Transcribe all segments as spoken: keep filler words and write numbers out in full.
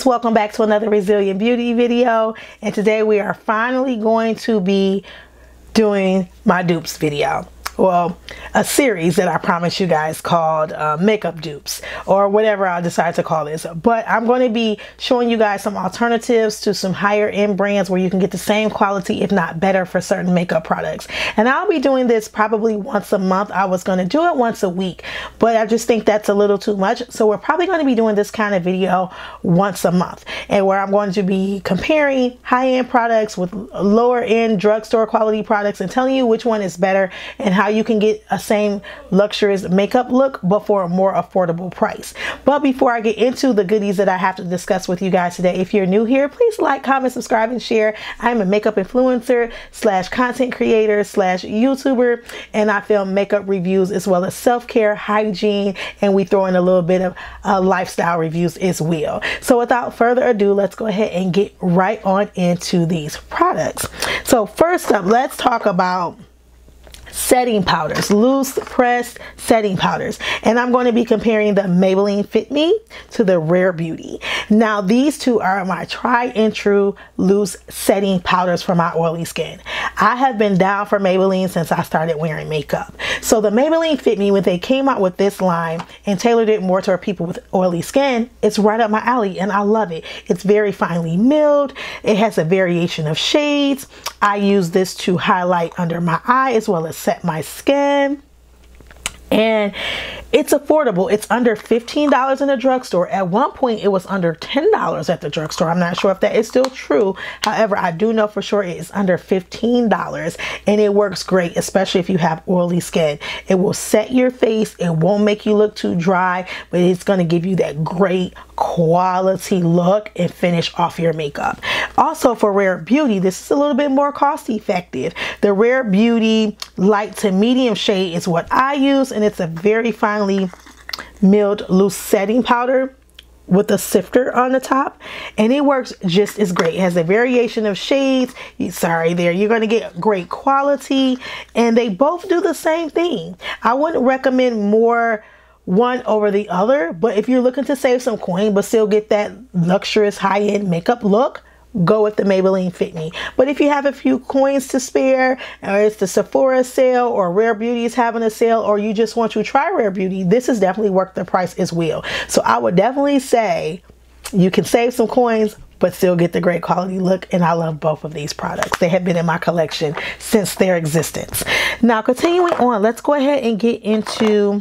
guys, welcome back to another Resilient Beauty video, and today we are finally going to be doing my dupes video. Well, a series that I promised you guys called uh, makeup dupes, or whatever I decide to call this. But I'm going to be showing you guys some alternatives to some higher end brands where you can get the same quality, if not better, for certain makeup products. And I'll be doing this probably once a month. I was going to do it once a week, but I just think that's a little too much. So we're probably going to be doing this kind of video once a month, and where I'm going to be comparing high-end products with lower end drugstore quality products and telling you which one is better and how how you can get a same luxurious makeup look but for a more affordable price. But before I get into the goodies that I have to discuss with you guys today, if you're new here, please like, comment, subscribe, and share. I'm a makeup influencer slash content creator slash YouTuber, and I film makeup reviews as well as self-care, hygiene, and we throw in a little bit of uh, lifestyle reviews as well. So without further ado, let's go ahead and get right on into these products. So first up, let's talk about setting powders, loose pressed setting powders, and I'm going to be comparing the Maybelline Fit Me to the Rare Beauty. Now these two are my tried and true loose setting powders for my oily skin. I have been down for Maybelline since I started wearing makeup. So the Maybelline Fit Me, when they came out with this line and tailored it more to people with oily skin, it's right up my alley and I love it. It's very finely milled. It has a variation of shades. I use this to highlight under my eye as well as set my skin, and it's affordable. It's under fifteen dollars in the drugstore. At one point it was under ten dollars at the drugstore. I'm not sure if that is still true. However, I do know for sure it is under fifteen dollars, and it works great, especially if you have oily skin. It will set your face. It won't make you look too dry, but it's going to give you that great quality look and finish off your makeup. Also for Rare Beauty, this is a little bit more cost effective. The Rare Beauty light to medium shade is what I use, and it's a very finely milled loose setting powder with a sifter on the top, and it works just as great. It has a variation of shades. Sorry there, you're going to get great quality, and they both do the same thing. I wouldn't recommend more one over the other, but if you're looking to save some coin but still get that luxurious high-end makeup look, go with the Maybelline Fit Me. But if you have a few coins to spare, or it's the Sephora sale, or Rare Beauty is having a sale, or you just want to try Rare Beauty, this is definitely worth the price as well. So I would definitely say you can save some coins but still get the great quality look, and I love both of these products. They have been in my collection since their existence. Now continuing on, let's go ahead and get into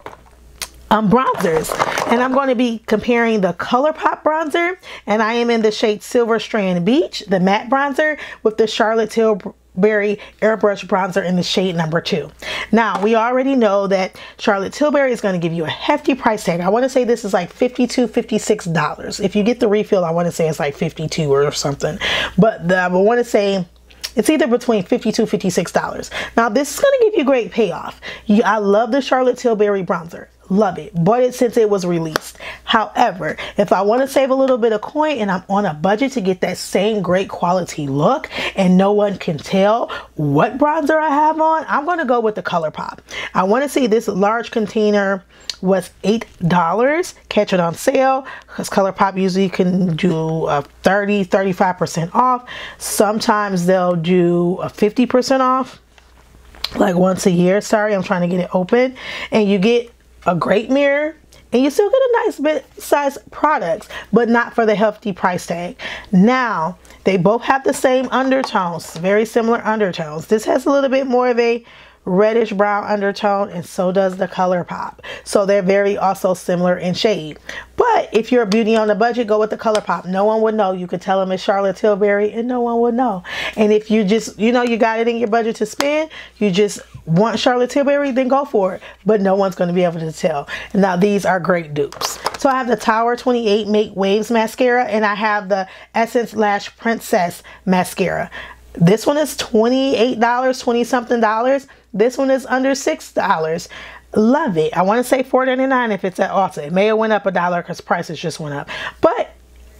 Um, bronzers, and I'm going to be comparing the ColourPop bronzer, and I am in the shade Silver Strand Beach, the matte bronzer, with the Charlotte Tilbury Airbrush bronzer in the shade number two. Now we already know that Charlotte Tilbury is going to give you a hefty price tag. I want to say this is like fifty-two, fifty-six dollars. If you get the refill, I want to say it's like fifty-two or something, but the, I want to say it's either between fifty-two, fifty-six dollars. Now this is going to give you great payoff. You, I love the Charlotte Tilbury bronzer. Love it. Bought it since it was released. However, if I want to save a little bit of coin and I'm on a budget to get that same great quality look and no one can tell what bronzer I have on, I'm going to go with the ColourPop. I want to say this large container was eight dollars. Catch it on sale, because ColourPop usually can do a thirty, thirty-five percent off. Sometimes they'll do a fifty percent off, like once a year. Sorry, I'm trying to get it open. And you get a great mirror, and you still get a nice bit size products, but not for the hefty price tag. Now they both have the same undertones, very similar undertones. This has a little bit more of a reddish brown undertone, and so does the ColourPop. So they're very also similar in shade. But if you're a beauty on a budget, go with the ColourPop. No one would know. You could tell them it's Charlotte Tilbury and no one would know. And if you just, you know, you got it in your budget to spend, you just want Charlotte Tilbury, then go for it. But no one's going to be able to tell. Now these are great dupes. So I have the Tower twenty-eight Make Waves mascara, and I have the Essence Lash Princess mascara. This one is twenty-eight dollars, twenty something dollars. This one is under six dollars. Love it. I want to say four ninety-nine if it's at Ulta. It may have went up a dollar because prices just went up. But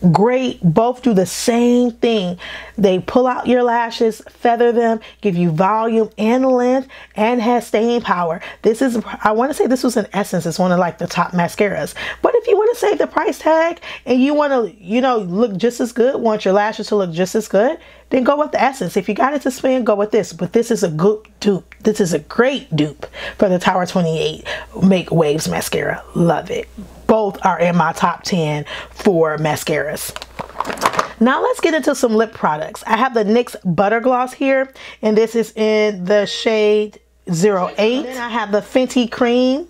great. Both do the same thing. They pull out your lashes, feather them, give you volume and length, and has staying power. This is, I want to say this was in Essence. It's one of like the top mascaras. But if you want to save the price tag and you want to, you know, look just as good, want your lashes to look just as good, then go with the Essence. If you got it to spend, go with this. But this is a good dupe. This is a great dupe for the Tower twenty-eight Make Waves mascara. Love it. Both are in my top ten for mascaras. Now let's get into some lip products. I have the N Y X Butter Gloss here, and this is in the shade zero eight. Then I have the Fenty Cream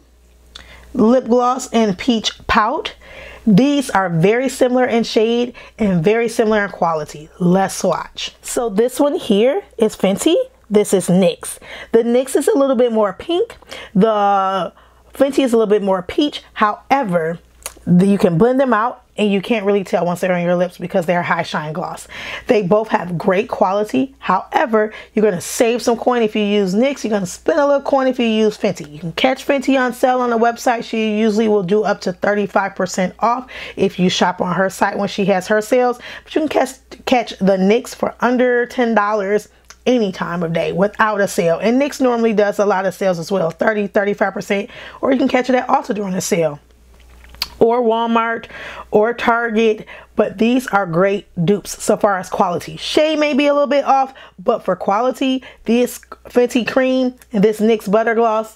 Lip Gloss in Peach Pout. These are very similar in shade and very similar in quality. Let's swatch. So this one here is Fenty. This is N Y X. The N Y X is a little bit more pink. The Fenty is a little bit more peach. However, the, you can blend them out and you can't really tell once they're on your lips because they're high shine gloss. They both have great quality. However, you're going to save some coin if you use N Y X. You're going to spend a little coin if you use Fenty. You can catch Fenty on sale on the website. She usually will do up to thirty-five percent off if you shop on her site when she has her sales. But you can catch, catch the N Y X for under ten dollars any time of day without a sale. And N Y X normally does a lot of sales as well, thirty, thirty-five percent, or you can catch it at Ulta during a sale, or Walmart or Target. But these are great dupes so far as quality. Shade may be a little bit off, but for quality, this Fenty Cream and this N Y X Butter Gloss,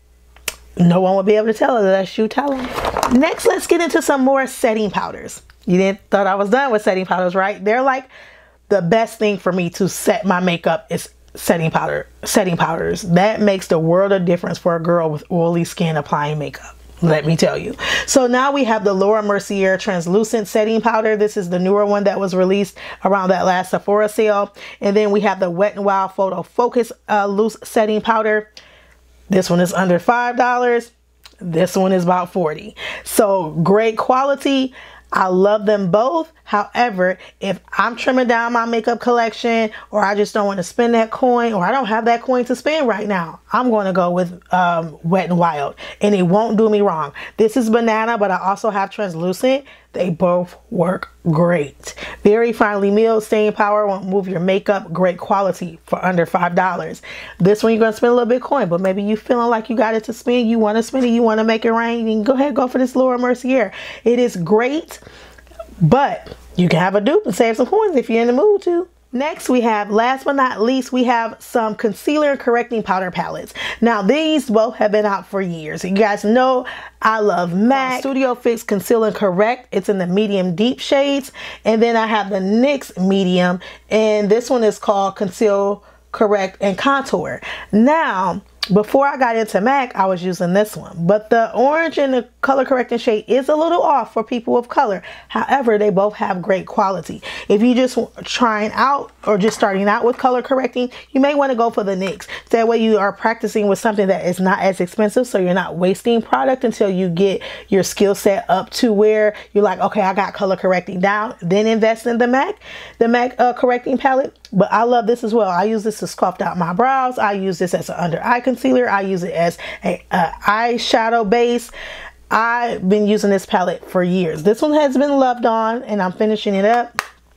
no one will be able to tell unless you tell them. Next, let's get into some more setting powders. You didn't thought I was done with setting powders, right? They're like the best thing for me to set my makeup is setting powder, setting powders. That makes the world of difference for a girl with oily skin applying makeup. Let me tell you. So now we have the Laura Mercier translucent setting powder. This is the newer one that was released around that last Sephora sale. And then we have the Wet n Wild Photo Focus uh, loose setting powder. This one is under five dollars. This one is about forty dollars. So great quality. I love them both. However, if I'm trimming down my makeup collection, or I just don't want to spend that coin, or I don't have that coin to spend right now, I'm going to go with um, Wet n Wild, and it won't do me wrong. This is banana, but I also have translucent. They both work great. Very finely milled, staying power, won't move your makeup. Great quality for under five dollars. This one you're going to spend a little bit of coin, but maybe you feeling like you got it to spend. You want to spend it. You want to make it rain. You can go ahead and go for this Laura Mercier. It is great, but you can have a dupe and save some coins if you're in the mood to. Next, we have, last but not least, we have some concealer and correcting powder palettes. Now, these both have been out for years. You guys know I love MAC Studio Fix Conceal and Correct. It's in the medium deep shades. And then I have the N Y X medium, and this one is called Conceal, Correct, and Contour. Now, before I got into MAC, I was using this one, but the orange and the color correcting shade is a little off for people of color. However, they both have great quality. If you just trying out or just starting out with color correcting, you may want to go for the N Y X. That way you are practicing with something that is not as expensive, so you're not wasting product until you get your skill set up to where you're like, okay, I got color correcting down, then invest in the MAC, the MAC uh, correcting palette. But I love this as well. I use this to sculpt out my brows. I use this as an under eye concealer. I use it as a, a eyeshadow base. I've been using this palette for years. This one has been loved on, and I'm finishing it up.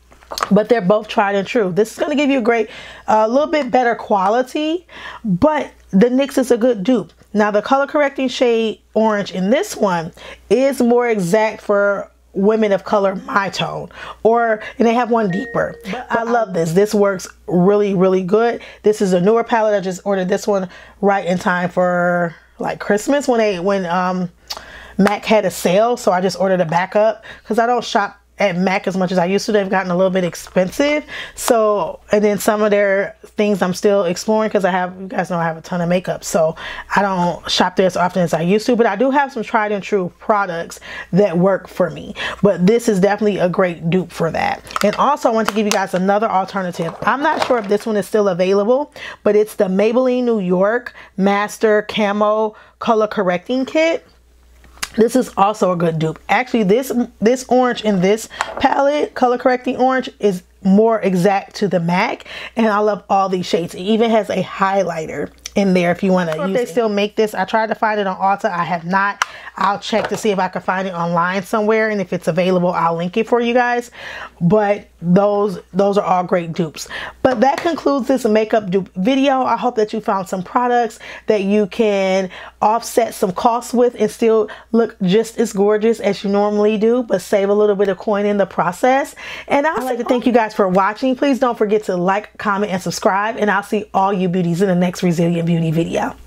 But they're both tried and true. This is going to give you a great, a uh, little bit better quality, but the N Y X is a good dupe. Now, the color correcting shade orange in this one is more exact for women of color, my tone, or and they have one deeper. But I love this. This works really, really good. This is a newer palette. I just ordered this one right in time for like Christmas when they when um MAC had a sale, so I just ordered a backup because I don't shop at MAC as much as I used to. They've gotten a little bit expensive. So, and then some of their things I'm still exploring because I have, you guys know I have a ton of makeup. So I don't shop there as often as I used to, but I do have some tried and true products that work for me. But this is definitely a great dupe for that. And also I want to give you guys another alternative. I'm not sure if this one is still available, but it's the Maybelline New York Master Camo Color Correcting Kit. This is also a good dupe. Actually, this this orange in this palette, color correcting orange, is more exact to the MAC, and I love all these shades. It even has a highlighter in there if you want to use it. They still make this. I tried to find it on Ulta. I have not. I'll check to see if I can find it online somewhere, and if it's available, I'll link it for you guys. But those those are all great dupes. But that concludes this makeup dupe video. I hope that you found some products that you can offset some costs with and still look just as gorgeous as you normally do, but save a little bit of coin in the process. And I'd like to thank you guys for watching. Please don't forget to like, comment, and subscribe, and I'll see all you beauties in the next Resilient Beauty video.